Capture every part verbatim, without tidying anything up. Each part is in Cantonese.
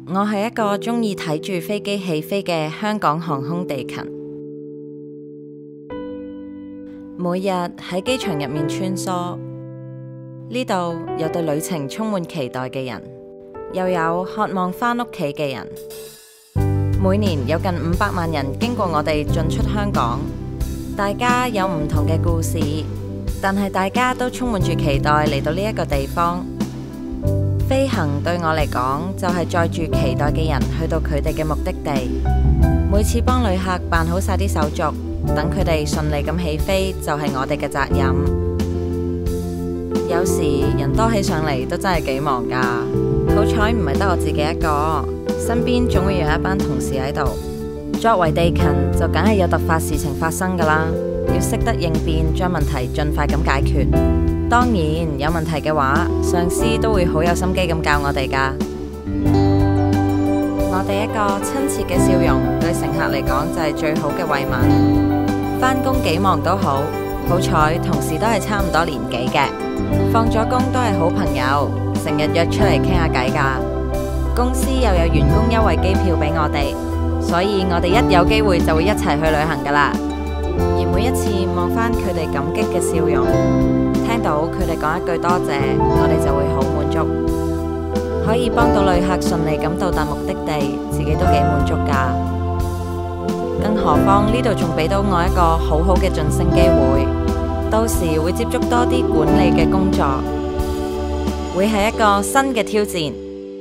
我係一個鍾意睇住飛機起飛嘅香港航空地勤，每日喺機場入面穿梭，呢度有對旅程充滿期待嘅人，又有渴望返屋企嘅人。每年有近五百萬人經過我哋進出香港，大家有唔同嘅故事，但係大家都充滿住期待嚟到呢一個地方。飛行對我嚟講就係載住期待嘅人去到佢哋嘅目的地。每次幫旅客辦好晒啲手續，等佢哋順利咁起飛，就係我哋嘅責任。有時人多起上嚟都真係幾忙噶，好彩唔係得我自己一個，身邊總會有一班同事喺度。作為地勤就梗係有突發事情發生噶啦，要識得應變，將問題盡快咁解決。當然有問題嘅話，上司都會好有心機咁教我哋噶。我哋一個親切嘅笑容，對乘客嚟講就係最好嘅慰問。返工幾忙都好，好彩同事都係差唔多年紀嘅，放咗工都係好朋友，成日約出嚟傾下偈噶。公司又有員工優惠機票俾我哋，所以我哋一有機會就會一齊去旅行噶啦。而每一次望返佢哋感激嘅笑容，聽到佢哋講一句多謝，我哋就會好滿足。可以幫到旅客順利咁到達目的地，自己都幾滿足噶。更何況呢度仲俾到我一個好好嘅晉升機會，到時會接觸多啲管理嘅工作，會係一個新嘅挑戰。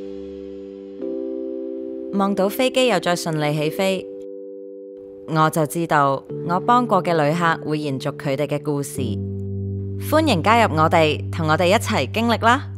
望到飛機又再順利起飛，我就知道我幫過嘅旅客會延續佢哋嘅故事。歡迎加入我哋，同我哋一齊經歷啦！